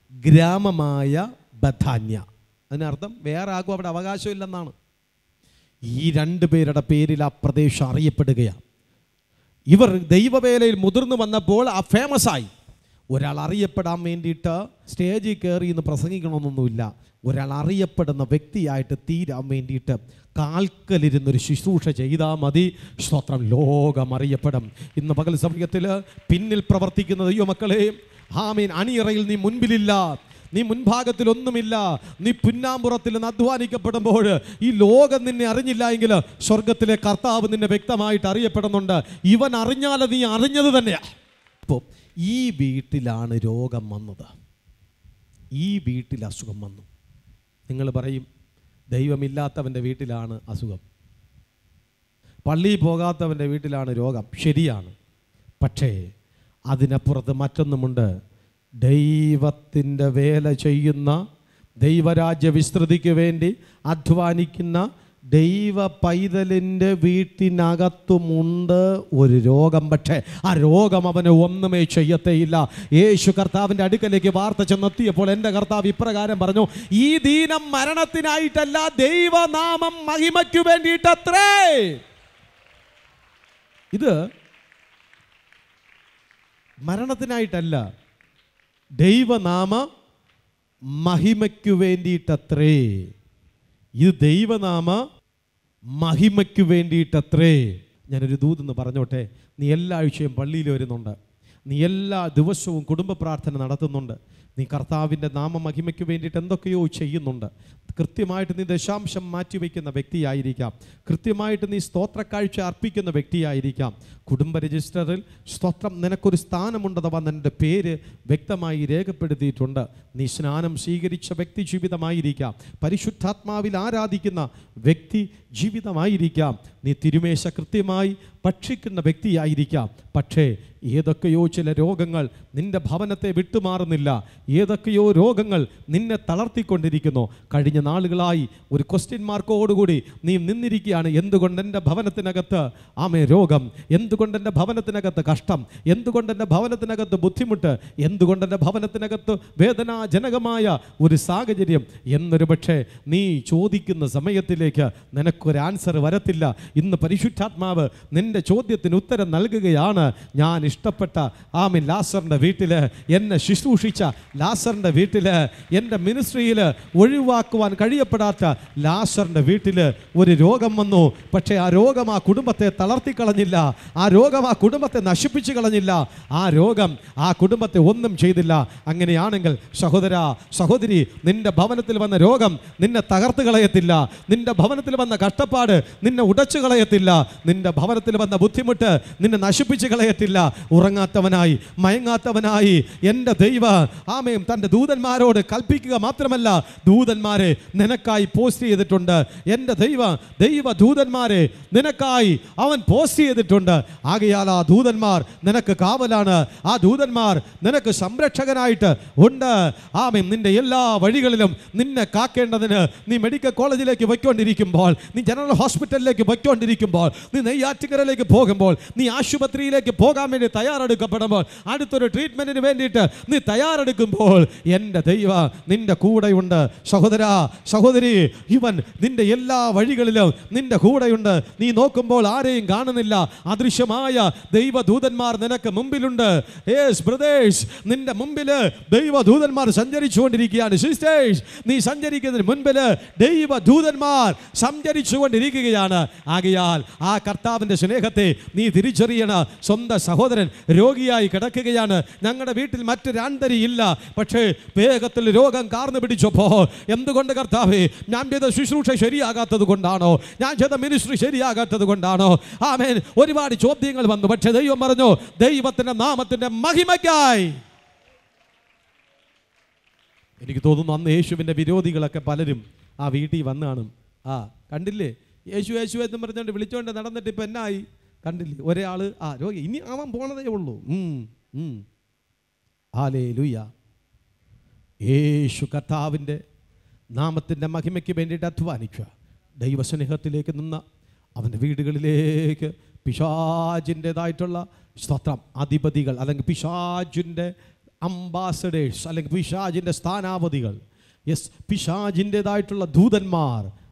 ഗ്രാമമായ ബഥാന്യ. അതിനർത്ഥം വേറെ ആർക്കും അവിടെ അവകാശമില്ലെന്നാണ്. ഈ 2 പേരുടെ പേരിൽ ആ പ്രദേശം അറിയപ്പെടുകയാണ്. ഇവർ ദൈവവേലയിൽ മുതിർന്നു വന്നപ്പോൾ ആ ഫേമസ് ആയി. ഒരാൾ അറിയപ്പെടാൻ വേണ്ടിയിട്ട് സ്റ്റേജിൽ കയറി ഇന്ന് പ്രസംഗിക്കണമെന്നൊന്നുമില്ല. ഒരാൾ അറിയപ്പെടുന്ന വ്യക്തിയായിട്ട് തീരാൻ വേണ്ടിയിട്ട് കാൽക്കലിരുന്നൊരു ശുശ്രൂഷ ചെയ്താൽ മതി. സ്തോത്രം, ലോകം അറിയപ്പെടും. ഇന്ന് പകൽ സമയത്തിൽ പിന്നിൽ പ്രവർത്തിക്കുന്ന ദൈവമക്കളെ, ആമീൻ, അണിയറയിൽ നീ മുൻപിലില്ല, നീ മുൻഭാഗത്തിൽ ഒന്നുമില്ല, നീ പിന്നാമ്പുറത്തിൽ നിന്ന് അധ്വാനിക്കപ്പെടുമ്പോൾ ഈ ലോകം നിന്നെ അറിഞ്ഞില്ല എങ്കിൽ സ്വർഗത്തിലെ കർത്താവ് നിന്നെ വ്യക്തമായിട്ട് അറിയപ്പെടുന്നുണ്ട്. ഇവൻ അറിഞ്ഞാൽ നീ അറിഞ്ഞത് തന്നെയാണ്. അപ്പോൾ ഈ വീട്ടിലാണ് രോഗം വന്നത്, ഈ വീട്ടിൽ അസുഖം വന്നു. നിങ്ങൾ പറയും ദൈവമില്ലാത്തവൻ്റെ വീട്ടിലാണ് അസുഖം, പള്ളിയിൽ പോകാത്തവൻ്റെ വീട്ടിലാണ് രോഗം. ശരിയാണ്. പക്ഷേ അതിനപ്പുറത്ത് മറ്റൊന്നുമുണ്ട്. ദൈവത്തിൻ്റെ വേല ചെയ്യുന്ന, ദൈവരാജ്യ വിസ്തൃതിക്ക് വേണ്ടി അധ്വാനിക്കുന്ന ദൈവ പൈതലിൻ്റെ വീട്ടിനകത്തുമുണ്ട് ഒരു രോഗം. പക്ഷേ ആ രോഗം അവന് ഒന്നുമേ ചെയ്യത്തേയില്ല. യേശു കർത്താവിൻ്റെ അടുക്കലേക്ക് വാർത്ത ചെന്നെത്തിയപ്പോൾ എൻ്റെ കർത്താവ് ഇപ്രകാരം പറഞ്ഞു, ഈ ദീനം മരണത്തിനായിട്ടല്ല, ദൈവനാമം മഹിമയ്ക്കു വേണ്ടിയിട്ടത്രേ. ഇത് മരണത്തിനായിട്ടല്ല, ദൈവനാമ മഹിമയ്ക്കു വേണ്ടിയിട്ടത്രേ. ഇത് ദൈവനാമ മഹിമയ്ക്കു വേണ്ടിയിട്ടത്രേ. ഞാനൊരു ദൂതെന്ന് പറഞ്ഞോട്ടെ. നീ എല്ലാ ആഴ്ചയും പള്ളിയിൽ വരുന്നുണ്ട്, നീ എല്ലാ ദിവസവും കുടുംബ പ്രാർത്ഥന നടത്തുന്നുണ്ട്, നീ കർത്താവിൻ്റെ നാമമഹിമയ്ക്ക് വേണ്ടിയിട്ട് എന്തൊക്കെയോ ചെയ്യുന്നുണ്ട്. കൃത്യമായിട്ട് നീ ദശാംശം മാറ്റിവെക്കുന്ന വ്യക്തിയായിരിക്കാം, കൃത്യമായിട്ട് നീ സ്തോത്രക്കാഴ്ച അർപ്പിക്കുന്ന വ്യക്തിയായിരിക്കാം. കുടുംബ രജിസ്റ്ററിൽ സ്തോത്രം നിനക്കൊരു സ്ഥാനമുണ്ടഥവാ നിൻ്റെ പേര് വ്യക്തമായി രേഖപ്പെടുത്തിയിട്ടുണ്ട്. നീ സ്നാനം സ്വീകരിച്ച വ്യക്തി ജീവിതമായിരിക്കാം, പരിശുദ്ധാത്മാവിൽ ആരാധിക്കുന്ന വ്യക്തി ജീവിതമായിരിക്കാം, നീ തിരുമേശ കൃത്യമായി ഭക്ഷിക്കുന്ന വ്യക്തിയായിരിക്കാം. പക്ഷേ ഏതൊക്കെയോ ചില രോഗങ്ങൾ നിൻ്റെ ഭവനത്തെ വിട്ടുമാറുന്നില്ല, ഏതൊക്കെയോ രോഗങ്ങൾ നിന്നെ തളർത്തിക്കൊണ്ടിരിക്കുന്നു. കഴിഞ്ഞ നാളുകളായി ഒരു ക്വസ്റ്റ്യൻ മാർക്കോടുകൂടി നീ നിന്നിരിക്കുകയാണ്. എന്തുകൊണ്ട് എൻ്റെ ഭവനത്തിനകത്ത് രോഗം, എന്തുകൊണ്ട് എൻ്റെ ഭവനത്തിനകത്ത് കഷ്ടം, എന്തുകൊണ്ട് എൻ്റെ ഭവനത്തിനകത്ത് ബുദ്ധിമുട്ട്, എന്തുകൊണ്ട് എൻ്റെ ഭവനത്തിനകത്ത് വേദനാജനകമായ ഒരു സാഹചര്യം എന്നൊരു പക്ഷേ നീ ചോദിക്കുന്ന സമയത്തിലേക്ക് നിനക്കൊരു ആൻസർ വരത്തില്ല. ഇന്ന് പരിശുദ്ധാത്മാവ് നിൻ്റെ ചോദ്യത്തിന് ഉത്തരം നൽകുകയാണ്. ഞാൻ ഇഷ്ടപ്പെട്ട ലാസറിൻ്റെ വീട്ടിൽ, എന്നെ ശുശ്രൂഷിച്ച ലാസറിൻ്റെ വീട്ടിൽ, എൻ്റെ മിനിസ്ട്രിയിൽ ഒഴിവാക്കുവാൻ കഴിയപ്പെടാത്ത ലാസറിൻ്റെ വീട്ടിൽ ഒരു രോഗം വന്നു. പക്ഷേ ആ രോഗം ആ കുടുംബത്തെ തളർത്തിക്കളഞ്ഞില്ല, ആ രോഗം ആ കുടുംബത്തെ നശിപ്പിച്ചു കളഞ്ഞില്ല, ആ രോഗം ആ കുടുംബത്തെ ഒന്നും ചെയ്തില്ല. അങ്ങനെയാണെങ്കിൽ സഹോദര സഹോദരി, നിന്റെ ഭവനത്തിൽ വന്ന രോഗം നിന്നെ തകർത്ത് കളയത്തില്ല, നിന്റെ ഭവനത്തിൽ വന്ന കഷ്ടപ്പാട് നിന്നെ ഉടച്ചു കളയത്തില്ല, നിന്റെ ഭവനത്തിൽ വന്ന ബുദ്ധിമുട്ട് നിന്നെ നശിപ്പിച്ച് കളയത്തില്ല. ഉറങ്ങാത്തവനായി മയങ്ങാത്തവനായി എൻ്റെ ദൈവ തൻ്റെ ദൂതന്മാരോട് കൽപ്പിക്കുക മാത്രമല്ല, ദൂതന്മാരെ നിനക്കായി പോസ്റ്റ് ചെയ്തിട്ടുണ്ട്. എൻ്റെ ദൈവ ദൂതന്മാരെ നിനക്കായി അവൻ പോസ്റ്റ് ചെയ്തിട്ടുണ്ട്. ആകയാൽ ആ ദൂതന്മാർ നിനക്ക് കാവലാണ്, ആ ദൂതന്മാർ നിനക്ക് സംരക്ഷകനായിട്ട് ഉണ്ട്. നിന്റെ എല്ലാ വഴികളിലും നിന്നെ കാക്കേണ്ടതിന് നീ മെഡിക്കൽ കോളേജിലേക്ക് പോയിക്കൊണ്ടിരിക്കുമ്പോൾ, നീ ജനറൽ ഹോസ്പിറ്റലിലേക്ക് പോയിക്കൊണ്ടിരിക്കുമ്പോൾ, നീ നെയ്യാറ്റിക്കരയിലേക്ക് പോകുമ്പോൾ, നീ ആശുപത്രിയിലേക്ക് പോകാൻ വേണ്ടി തയ്യാറെടുക്കപ്പെടുമ്പോൾ, അടുത്തൊരു ട്രീറ്റ്മെന്റിന് വേണ്ടിയിട്ട് നീ തയ്യാറെടുക്കുമ്പോൾ എൻ്റെ ദൈവ നിന്റെ കൂടെയുണ്ട്. സഹോദര സഹോദരി, ഇവൻ നിന്റെ എല്ലാ വഴികളിലും നിന്റെ കൂടെയുണ്ട്. നീ നോക്കുമ്പോൾ ആരെയും കാണുന്നില്ല, അദൃശ്യമായ ദൈവദൂതന്മാർ നിനക്ക് മുമ്പിലുണ്ട്. ബ്രദേഴ്സ്, നിന്റെ മുമ്പിൽ ദൈവദൂതന്മാർ സഞ്ചരിച്ചുകൊണ്ടിരിക്കുകയാണ്. സിസ്റ്റേഴ്സ്, നീ സഞ്ചരിക്കുന്നതിന് മുൻപിൽ ദൈവദൂതന്മാർ സഞ്ചരിച്ചുകൊണ്ടിരിക്കുകയാണ്. ആകയാൽ ആ കർത്താവിൻ്റെ സ്നേഹത്തെ നീ തിരിച്ചറിയണം. സ്വന്തം സഹോദരൻ രോഗിയായി കിടക്കുകയാണ്, ഞങ്ങളുടെ വീട്ടിൽ മറ്റൊരു ആന്തരി ഇല്ല, പക്ഷേ വേഗത്തിൽ രോഗം കാർന്നു പിടിച്ചപ്പോൾ, എന്തുകൊണ്ട് കർത്താവേ, ഞാൻ ചെയ്ത ശുശ്രൂഷ ശരിയാകാത്തത് കൊണ്ടാണോ, ഞാൻ ചെയ്ത മിനിസ്ട്രി ശരിയാകാത്തത് കൊണ്ടാണോ? ഒരുപാട് ചോദ്യങ്ങൾ വന്നു. പക്ഷേ ദൈവം പറഞ്ഞു, ദൈവത്തിന്റെ നാമത്തിന്റെ മഹിമയ്ക്കായി. എനിക്ക് തോന്നുന്നു അന്ന് യേശുവിൻ്റെ വിരോധികളൊക്കെ പലരും ആ വീട്ടിൽ വന്ന് കാണും. കണ്ടില്ലേ, യേശു യേശു എന്ന് പറഞ്ഞുകൊണ്ട് വിളിച്ചോണ്ട് നടന്നിട്ട് ഇപ്പം എന്നായി കണ്ടില്ലേ? ഒരാൾ രോഗി, ഇനി അവൻ പോണതേ ഉള്ളൂ. ഹല്ലേലൂയ. യേശു കർത്താവിൻ്റെ നാമത്തിൻ്റെ മഹിമയ്ക്ക് വേണ്ടിയിട്ട് അധ്വാനിക്കുക, ദൈവസ്നേഹത്തിലേക്ക് നിന്ന അവൻ്റെ വീടുകളിലേക്ക് പിശാചിൻ്റെതായിട്ടുള്ള സ്തോത്രം അധിപതികൾ, അല്ലെങ്കിൽ പിശാചിൻ്റെ അംബാസഡേഴ്സ്, അല്ലെങ്കിൽ പിശാചിൻ്റെ സ്ഥാനാപതികൾ, പിശാചിൻ്റെതായിട്ടുള്ള ദൂതന്മാർ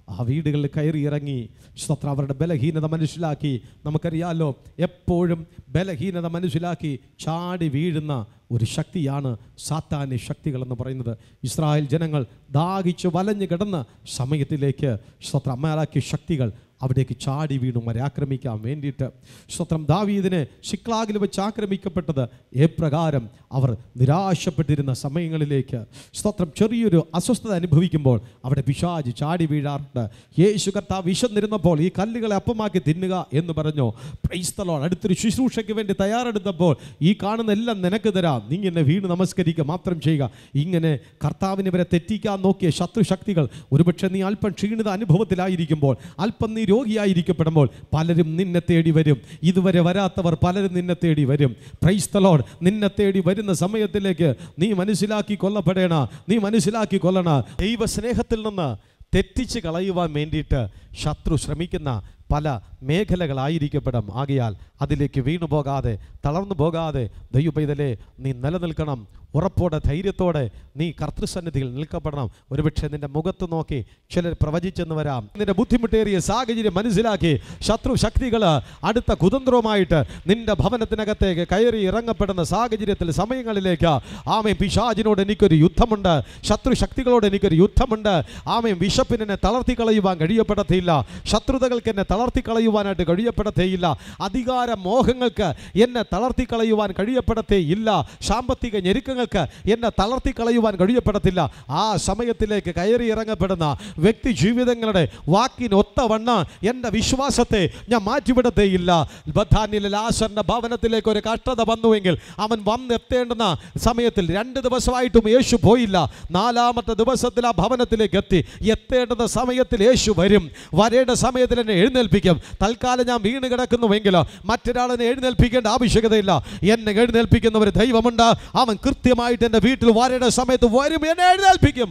ആ വീടുകളിൽ കയറി ഇറങ്ങി സ്തോത്രം അവരുടെ ബലഹീനത മനസ്സിലാക്കി. നമുക്കറിയാമല്ലോ, എപ്പോഴും ബലഹീനത മനസ്സിലാക്കി ചാടി വീഴുന്ന ഒരു ശക്തിയാണ് സാത്താന്യ ശക്തികളെന്ന് പറയുന്നത്. ഇസ്രായേൽ ജനങ്ങൾ ദാഹിച്ച് വലഞ്ഞു കിടന്ന സമയത്തിലേക്ക് സ്തോത്രം അമേലാക്കിയ ശക്തികൾ അവിടേക്ക് ചാടി വീണു അവരെ ആക്രമിക്കാൻ വേണ്ടിയിട്ട്. സ്തോത്രം ദാവീദിനെ സിക്ലാഗിൽ വെച്ച് ആക്രമിക്കപ്പെട്ടത് എപ്രകാരം അവർ നിരാശപ്പെട്ടിരുന്ന സമയങ്ങളിലേക്ക് സ്തോത്രം ചെറിയൊരു അസ്വസ്ഥത അനുഭവിക്കുമ്പോൾ അവിടെ പിശാച് ചാടി വീഴാറുണ്ട്. യേശു കർത്താവ് വിശന്നിരുന്നപ്പോൾ ഈ കല്ലുകളെ അപ്പമാക്കി തിന്നുക എന്ന് പറഞ്ഞു. Praise the Lord. അടുത്തൊരു ശുശ്രൂഷയ്ക്ക് വേണ്ടി തയ്യാറെടുത്തപ്പോൾ ഈ കാണുന്ന എല്ലാം നിനക്ക് തരാം, നീ എന്നെ വീണ് നമസ്കരിക്കുക മാത്രം ചെയ്യുക. ഇങ്ങനെ കർത്താവിനെ വരെ തെറ്റിക്കാൻ നോക്കിയ ശത്രുശക്തികൾ, ഒരുപക്ഷെ നീ അല്പം ക്ഷീണിത അനുഭവത്തിലായിരിക്കുമ്പോൾ, അല്പം നീ രോഗിയായിരിക്കപ്പെടുമ്പോൾ പലരും നിന്നെ തേടി വരും. ഇതുവരെ വരാത്തവർ പലരും നിന്നെ തേടി വരും. Praise the Lord. നിന്നെ തേടി വരുന്ന സമയത്തിലേക്ക് നീ മനസ്സിലാക്കി കൊല്ലപ്പെടേണ, നീ മനസ്സിലാക്കി കൊല്ലണ. ദൈവസ്നേഹത്തിൽ നിന്ന് തെറ്റിച്ച് കളയുവാൻ വേണ്ടിയിട്ട് ശത്രു ശ്രമിക്കുന്ന പല മേഖലകളായിരിക്കപ്പെടും. ആകയാൽ അതിലേക്ക് വീണു പോകാതെ, തളർന്നു പോകാതെ ദൈവപൈതലേ നീ നിലനിൽക്കണം. ഉറപ്പോടെ ധൈര്യത്തോടെ നീ കർത്തൃസന്നിധിയിൽ നിൽക്കപ്പെടണം. ഒരുപക്ഷെ നിന്റെ മുഖത്ത് നോക്കി ചിലർ പ്രവചിച്ചെന്ന് വരാം. നിന്റെ ബുദ്ധിമുട്ടേറിയ സാഹചര്യം മനസ്സിലാക്കി ശത്രു ശക്തികൾ അടുത്ത കുതന്ത്രവുമായിട്ട് നിന്റെ ഭവനത്തിനകത്തേക്ക് കയറി ഇറങ്ങപ്പെടുന്ന സാഹചര്യത്തിൽ സമയങ്ങളിലേക്ക് ആമേൻ പിശാചിനോട് എനിക്കൊരു യുദ്ധമുണ്ട്, ശത്രു ശക്തികളോട് എനിക്കൊരു യുദ്ധമുണ്ട്. ആമേൻ വിശപ്പിന് എന്നെ തളർത്തി കളയുവാൻ കഴിയപ്പെടത്തേയില്ല, ശത്രുതകൾക്ക് എന്നെ തളർത്തി കളയുവാനായിട്ട് കഴിയപ്പെടത്തേയില്ല, അധികാര മോഹങ്ങൾക്ക് എന്നെ തളർത്തി കളയുവാൻ കഴിയപ്പെടത്തേയില്ല, സാമ്പത്തിക ഞെരുക്കങ്ങൾക്ക് എന്നെ തളർത്തി കളയുവാൻ കഴിയപ്പെടത്തില്ല. ആ സമയത്തിലേക്ക് കയറി ഇറങ്ങപ്പെടുന്ന വ്യക്തി ജീവിതങ്ങളുടെ വാക്കിനൊത്തവണ്ണ എൻ്റെ വിശ്വാസത്തെ ഞാൻ മാറ്റിവിടത്തേയില്ല. ബഥാന്യയിലെ ലാസറിന്റെ ഭവനത്തിലേക്ക് ഒരു കഷ്ടത വന്നുവെങ്കിൽ അവൻ വന്നെത്തേണ്ടുന്ന സമയത്തിൽ 2 ദിവസമായിട്ടും യേശു പോയില്ല. 4ാമത്തെ ദിവസത്തിൽ ആ ഭവനത്തിലേക്ക് എത്തേണ്ടുന്ന സമയത്തിൽ യേശു വരും. വരേണ്ട സമയത്തിൽ എന്നെ എഴുന്നേൽപ്പിക്കും. തൽക്കാലം ഞാൻ വീണ് കിടക്കുന്നുവെങ്കിലോ മറ്റൊരാളെന്നെ എഴുന്നേൽപ്പിക്കേണ്ട ആവശ്യകതയില്ല. എന്നെ എഴുന്നേൽപ്പിക്കുന്ന ഒരു ദൈവമുണ്ട്. അവൻ കൃത്യമായിട്ട് എൻ്റെ വീട്ടിൽ വരേണ്ട സമയത്ത് വരും, എന്നെ എഴുന്നേൽപ്പിക്കും.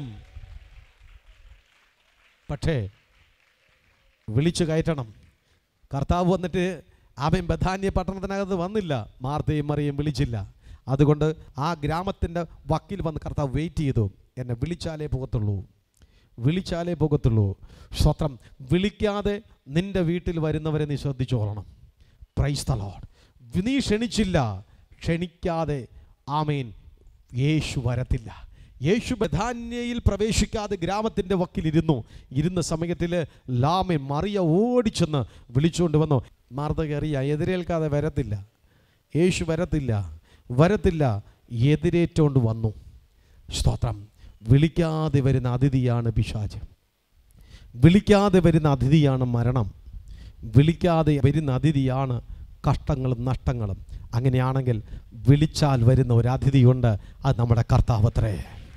പക്ഷേ വിളിച്ചു കയറ്റണം. കർത്താവ് വന്നിട്ട് അവൻ ബഥാന്യ പട്ടണത്തിനകത്ത് വന്നില്ല, മാർത്തയും മറിയയും വിളിച്ചില്ല. അതുകൊണ്ട് ആ ഗ്രാമത്തിൻ്റെ വക്കിൽ വന്ന് കർത്താവ് വെയിറ്റ് ചെയ്തു. എന്നെ വിളിച്ചാലേ പോകത്തുള്ളൂ, വിളിച്ചാലേ പോകത്തുള്ളൂ. സ്തോത്രം. വിളിക്കാതെ നിന്റെ വീട്ടിൽ വരുന്നവരെ നീ ശ്രദ്ധിച്ചോളണം. Price the Lord. നീ ക്ഷണിച്ചില്ല, ക്ഷണിക്കാതെ ആമേൻ യേശു വരത്തില്ല. യേശു ബഥാന്യയിൽ പ്രവേശിക്കാതെ ഗ്രാമത്തിൻ്റെ ഇരുന്ന സമയത്തിൽ ലാമെ മറിയ ഓടിച്ചെന്ന് വിളിച്ചുകൊണ്ട് വന്നു. മാർത്ത കയറിയ എതിരേൽക്കാതെ വരത്തില്ല, യേശു വരത്തില്ല, എതിരേറ്റുകൊണ്ട് വന്നു. സ്തോത്രം. വിളിക്കാതെ വരുന്ന അതിഥിയാണ് പിശാച്, വിളിക്കാതെ വരുന്ന അതിഥിയാണ് മരണം, വിളിക്കാതെ വരുന്ന അതിഥിയാണ് കഷ്ടങ്ങളും നഷ്ടങ്ങളും. അങ്ങനെയാണെങ്കിൽ വിളിച്ചാൽ വരുന്ന ഒരു അതിഥിയുണ്ട്, അത് നമ്മുടെ കർത്താവത്രേ.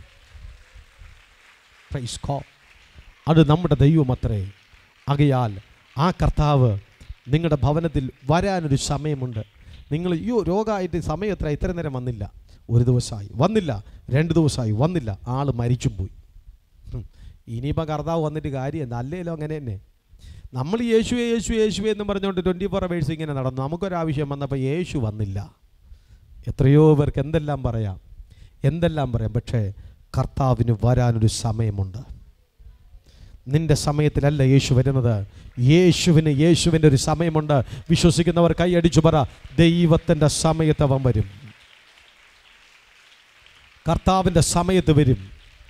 Praise God. അത് നമ്മുടെ ദൈവമത്രേ. ആകയാൽ ആ കർത്താവ് നിങ്ങളുടെ ഭവനത്തിൽ വരാനൊരു സമയമുണ്ട്. നിങ്ങൾ രോഗമായിട്ട് സമയം എത്ര ഇത്ര നേരം വന്നില്ല, 1 ദിവസമായി വന്നില്ല, 2 ദിവസമായി വന്നില്ല, ആൾ മരിച്ചും പോയി. ഇനിയിപ്പോൾ കർത്താവ് വന്നിട്ട് കാര്യം അല്ലേലോ? അങ്ങനെ തന്നെ നമ്മൾ യേശുവേ എന്നും പറഞ്ഞുകൊണ്ട് 24 hours ഇങ്ങനെ നടന്നു. നമുക്കൊരാവശ്യം വന്നപ്പോൾ യേശു വന്നില്ല. എത്രയോ പേർക്ക് എന്തെല്ലാം പറയാം. പക്ഷേ കർത്താവിന് വരാനൊരു സമയമുണ്ട്. നിന്റെ സമയത്തിലല്ല യേശു വരുന്നത്, യേശുവിൻ്റെ ഒരു സമയമുണ്ട്. വിശ്വസിക്കുന്നവർ കൈയടിച്ചു പറ, ദൈവത്തിൻ്റെ സമയത്ത് അവൻ വരും, കർത്താവിൻ്റെ സമയത്ത് വരും.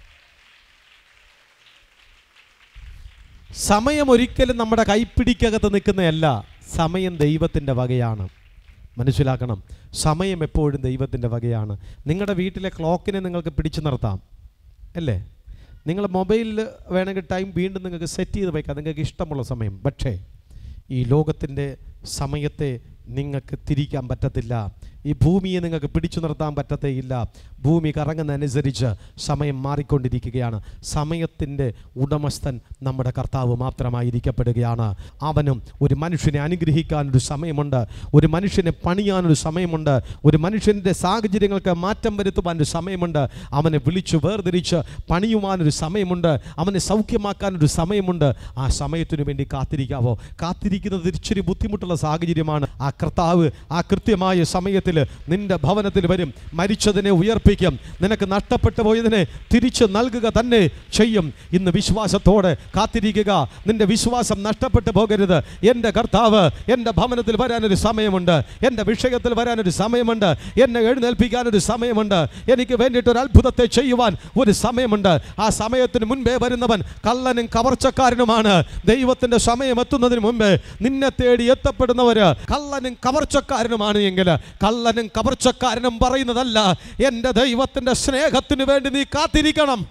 സമയം ഒരിക്കലും നമ്മുടെ കൈപ്പിടിക്കകത്ത് നിൽക്കുന്നതല്ല, സമയം ദൈവത്തിൻ്റെ വകയാണ്. മനസ്സിലാക്കണം, സമയം എപ്പോഴും ദൈവത്തിൻ്റെ വകയാണ്. നിങ്ങളുടെ വീട്ടിലെ ക്ലോക്കിനെ നിങ്ങൾക്ക് പിടിച്ചു നിർത്താം അല്ലേ? നിങ്ങൾ മൊബൈലിൽ വേണമെങ്കിൽ ടൈം വീണ്ടും നിങ്ങൾക്ക് സെറ്റ് ചെയ്ത് വയ്ക്കാം, നിങ്ങൾക്ക് ഇഷ്ടമുള്ള സമയം. പക്ഷേ ഈ ലോകത്തിൻ്റെ സമയത്തെ നിങ്ങൾക്ക് തിരിക്കാൻ പറ്റത്തില്ല. ഈ ഭൂമിയെ നിങ്ങൾക്ക് പിടിച്ചു നിർത്താൻ പറ്റത്തേയില്ല. ഭൂമി കറങ്ങുന്നതനുസരിച്ച് സമയം മാറിക്കൊണ്ടിരിക്കുകയാണ്. സമയത്തിൻ്റെ ഉടമസ്ഥൻ നമ്മുടെ കർത്താവ് മാത്രമായിരിക്കപ്പെടുകയാണ്. അവനും ഒരു മനുഷ്യനെ അനുഗ്രഹിക്കാനൊരു സമയമുണ്ട്, ഒരു മനുഷ്യനെ പണിയാനൊരു സമയമുണ്ട്, ഒരു മനുഷ്യൻ്റെ സാഹചര്യങ്ങൾക്ക് മാറ്റം വരുത്തുവാനൊരു സമയമുണ്ട്. അവനെ വിളിച്ചു വേർതിരിച്ച് പണിയുവാനൊരു സമയമുണ്ട്, അവനെ സൗഖ്യമാക്കാനൊരു സമയമുണ്ട്. ആ സമയത്തിനു വേണ്ടി കാത്തിരിക്കാവോ? കാത്തിരിക്കുന്നത് ഇച്ചിരി ബുദ്ധിമുട്ടുള്ള സാഹചര്യമാണ്. ആ കർത്താവ് ആ കൃത്യമായ സമയത്തിൽ സമയത്തിൽ നിന്റെ ഭവനത്തിൽ വരും. മരിച്ചതിനെ ഉയർപ്പിക്കും. നിനക്ക് നഷ്ടപ്പെട്ടു പോയതിനെ തിരിച്ചു നൽകുക തന്നെ ചെയ്യും. ഇന്ന് വിശ്വാസത്തോടെ കാത്തിരിക്കുക. നിന്റെ വിശ്വാസം നഷ്ടപ്പെട്ടു പോകരുത്. എൻ്റെ കർത്താവ് എൻ്റെ ഭവനത്തിൽ വരാനൊരു സമയമുണ്ട്. എൻ്റെ വിഷയത്തിൽ വരാനൊരു സമയമുണ്ട്. എന്നെ എഴുന്നേൽപ്പിക്കാനൊരു സമയമുണ്ട്. എനിക്ക് വേണ്ടിയിട്ടൊരു അത്ഭുതത്തെ ചെയ്യുവാൻ ഒരു സമയമുണ്ട്. ആ സമയത്തിന് മുൻപേ വരുന്നവൻ കള്ളനും കവർച്ചക്കാരനുമാണ്. ദൈവത്തിൻ്റെ സമയം എത്തുന്നതിന് മുമ്പേ നിന്നെ തേടി എത്തപ്പെടുന്നവര് കള്ളനും കവർച്ചക്കാരനുമാണ് എങ്കിൽ കള്ളനും കവർച്ചക്കാരനും പറയുന്നതല്ല. എൻ്റെ ദൈവത്തിൻ്റെ സ്നേഹത്തിന് വേണ്ടി നീ കാത്തിരിക്കണം.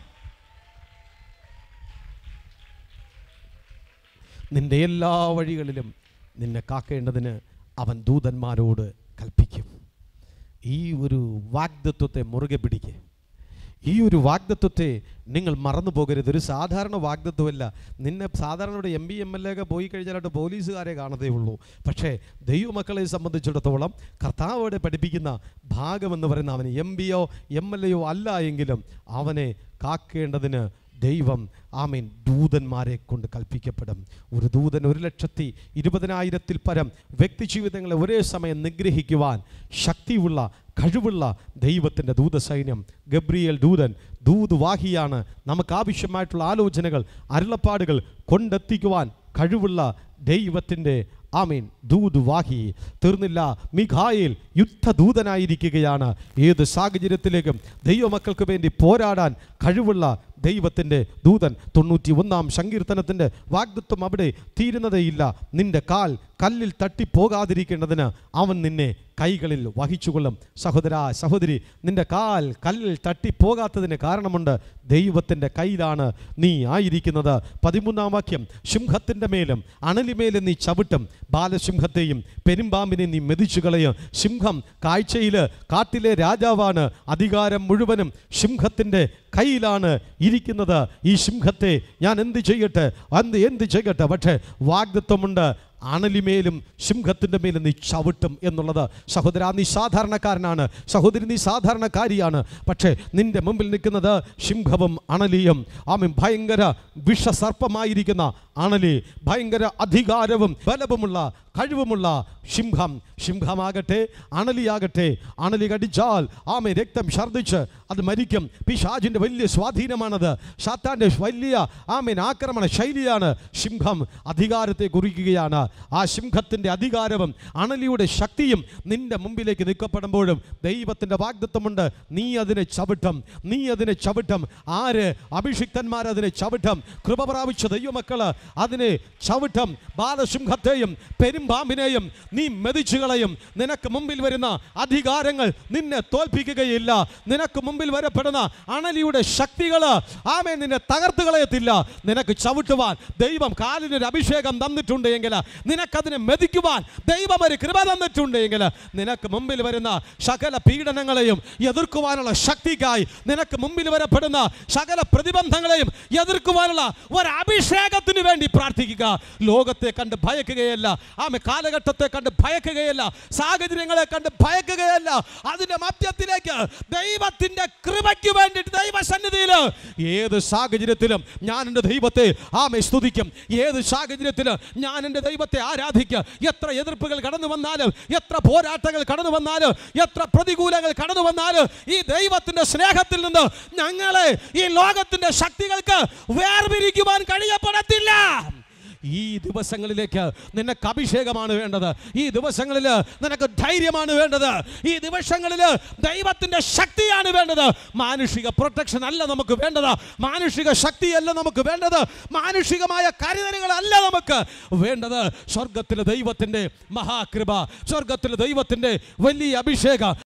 നിന്റെ എല്ലാ വഴികളിലും നിന്നെ കാക്കേണ്ടതിന് അവൻ ദൂതന്മാരോട് കൽപ്പിക്കും. ഈ ഒരു വാഗ്ദത്വത്തെ മുറുകെ പിടിക്കുക. ഈ ഒരു വാഗ്ദത്വത്തെ നിങ്ങൾ മറന്നു പോകരുത്. ഒരു സാധാരണ വാഗ്ദത്വമല്ല. നിന്നെ സാധാരണ ഇവിടെ MP MLA ഒക്കെ പോയി കഴിഞ്ഞാലായിട്ട് പോലീസുകാരെ കാണതേ ഉള്ളൂ. പക്ഷേ ദൈവമക്കളെ സംബന്ധിച്ചിടത്തോളം കർത്താവോടെ പഠിപ്പിക്കുന്ന ഭാഗമെന്ന് പറയുന്ന അവന് MPയോ MLAയോ അല്ല എങ്കിലും അവനെ കാക്കേണ്ടതിന് ദൈവം ആമീൻ ദൂതന്മാരെ കൊണ്ട് കൽപ്പിക്കപ്പെടും. ഒരു ദൂതൻ 1,20,000 പരം വ്യക്തി ജീവിതങ്ങളെ ഒരേ സമയം നിഗ്രഹിക്കുവാൻ ശക്തിയുള്ള കഴിവുള്ള ദൈവത്തിൻ്റെ ദൂതസൈന്യം ഗബ്രിയേൽ ദൂതൻ ദൂതുവാഹിയാണ്. നമുക്ക് ആവശ്യമായിട്ടുള്ള ആലോചനകൾ അരുളപ്പാടുകൾ കൊണ്ടെത്തിക്കുവാൻ കഴിവുള്ള ദൈവത്തിൻ്റെ ആമീൻ ദൂതുവാഹി. തീർന്നില്ല, മിഖായേൽ യുദ്ധദൂതനായിരിക്കുകയാണ്. ഏത് സാഹചര്യത്തിലേക്കും ദൈവമക്കൾക്ക് വേണ്ടി പോരാടാൻ കഴിവുള്ള ദൈവത്തിൻ്റെ ദൂതൻ. 91-ാം സങ്കീർത്തനത്തിൻ്റെ വാഗ്ദത്വം അവിടെ തീരുന്നതേയില്ല. നിന്റെ കാൽ കല്ലിൽ തട്ടിപ്പോകാതിരിക്കേണ്ടതിന് അവൻ നിന്നെ കൈകളിൽ വഹിച്ചുകൊള്ളും. സഹോദര സഹോദരി, നിന്റെ കാൽ കല്ലിൽ തട്ടിപ്പോകാത്തതിന് കാരണമുണ്ട്. ദൈവത്തിൻ്റെ കയ്യിലാണ് നീ ആയിരിക്കുന്നത്. 13-ാം വാക്യം, സിംഹത്തിൻ്റെ മേലും അണലിമേലും നീ ചവിട്ടും, ബാലസിംഹത്തെയും പെരുമ്പാമ്പിനെയും നീ മെതിച്ചു കളയും. സിംഹം കാഴ്ചയിൽ കാട്ടിലെ രാജാവാണ്. അധികാരം മുഴുവനും സിംഹത്തിൻ്റെ കയ്യിലാണ് ഇരിക്കുന്നത്. ഈ സിംഹത്തെ ഞാൻ എന്ത് ചെയ്യട്ടെ? പക്ഷേ വാഗ്ദത്വമുണ്ട്, അണലിമേലും സിംഹത്തിൻ്റെ മേലും നീ ചവിട്ടും എന്നുള്ളത്. സഹോദര, നീ സാധാരണക്കാരനാണ്. സഹോദരി, നീ സാധാരണക്കാരിയാണ്. പക്ഷേ നിന്റെ മുമ്പിൽ നിൽക്കുന്നത് സിംഹവും അണലിയും. ആമീൻ. ഭയങ്കര വിഷസർപ്പമായിരിക്കുന്ന അണലി, ഭയങ്കര അധികാരവും ബലവുമുള്ള കഴിവുമുള്ള സിംഹം. സിംഹമാകട്ടെ അണലിയാകട്ടെ, അണലി കടിച്ചാൽ ആമേ രക്തം ഛർദ്ദിച്ച് അത് മരിക്കും. പിശാചിൻ്റെ വലിയ സ്വാധീനമാണത്. സാത്താൻ്റെ വലിയ ആമേൻ ആക്രമണ ശൈലിയാണ്. സിംഹം അധികാരത്തെ കുറിക്കുകയാണ്. ആ സിംഹത്തിൻ്റെ അധികാരവും അണലിയുടെ ശക്തിയും നിന്റെ മുമ്പിലേക്ക് നിൽക്കപ്പെടുമ്പോഴും ദൈവത്തിൻ്റെ വാഗ്ദത്തമുണ്ട്, നീ അതിനെ ചവിട്ടും, നീ അതിനെ ചവിട്ടും. ആര്? അഭിഷിക്തന്മാരതിനെ ചവിട്ടും. കൃപ പ്രാപിച്ച ദൈവമക്കൾ അതിനെ ചവിട്ടും. ബാലസിംഹത്തെയും പെരുമ്പാമ്പിനെയും നീ മെതിച്ചു കളയും. നിനക്ക് മുമ്പിൽ വരുന്ന അധികാരങ്ങൾ നിന്നെ തോൽപ്പിക്കുകയില്ല. നിനക്ക് മുമ്പിൽ വരപ്പെടുന്ന അണലിയുടെ ശക്തികൾ ആമേ നിന്നെ തകർത്ത് കളയത്തില്ല. നിനക്ക് ചവിട്ടുവാൻ ദൈവം കാലിനൊരു അഭിഷേകം തന്നിട്ടുണ്ട് എങ്കിൽ, നിനക്കതിനെ മെതിക്കുവാൻ ദൈവം ഒരു കൃപ തന്നിട്ടുണ്ട് എങ്കിൽ, നിനക്ക് മുമ്പിൽ വരുന്ന സകല പീഡനങ്ങളെയും എതിർക്കുവാനുള്ള ശക്തിക്കായി, നിനക്ക് മുമ്പിൽ വരപ്പെടുന്ന സകല പ്രതിബന്ധങ്ങളെയും എതിർക്കുവാനുള്ള ഒരു അഭിഷേകത്തിന് വേണ്ടി പ്രാർത്ഥിക്കുക. ലോകത്തെ കണ്ട് ഭയക്കുകയല്ല, ആമേ കാലഘട്ടത്തെ കണ്ട് ഭയക്കുകയല്ല, സാഹചര്യങ്ങളെ കണ്ട് ഭയക്കുകയല്ല. അതിന്റെ മധ്യത്തിലേക്ക് ദൈവത്തിന്റെ കൃപയ്ക്ക് വേണ്ടിയിട്ട് ദൈവസന്നിധിയിൽ ഏത് സാഹചര്യത്തിലും ഞാൻ എൻ്റെ ദൈവത്തെ ആമേ സ്തുതിക്കും. ഏത് സാഹചര്യത്തിലും ഞാൻ എൻ്റെ ദൈവത്തെ ആരാധിക്കും. എത്ര എതിർപ്പുകൾ കടന്നു വന്നാലും, എത്ര പോരാട്ടങ്ങൾ കടന്നു വന്നാലും, എത്ര പ്രതികൂലങ്ങൾ കടന്നു വന്നാലും, ഈ ദൈവത്തിന്റെ സ്നേഹത്തിൽ നിന്ന് ഞങ്ങളെ ഈ ലോകത്തിന്റെ ശക്തികൾക്ക് വേർപിരിക്കുവാൻ കഴിയപ്പെടത്തില്ല. ഈ ദിവസങ്ങളിലേക്ക് നിനക്ക് അഭിഷേകമാണ് വേണ്ടത്. ഈ ദിവസങ്ങളിൽ നിനക്ക് ധൈര്യമാണ് വേണ്ടത്. ഈ ദിവസങ്ങളിൽ ദൈവത്തിൻ്റെ ശക്തിയാണ് വേണ്ടത്. മാനുഷിക പ്രൊട്ടക്ഷൻ അല്ല നമുക്ക് വേണ്ടത്. മാനുഷിക ശക്തിയല്ല നമുക്ക് വേണ്ടത്. മാനുഷികമായ കരുതലുകളല്ല നമുക്ക് വേണ്ടത്. സ്വർഗത്തിലെ ദൈവത്തിൻ്റെ മഹാകൃപ, സ്വർഗത്തിലെ ദൈവത്തിൻ്റെ വലിയ അഭിഷേകം.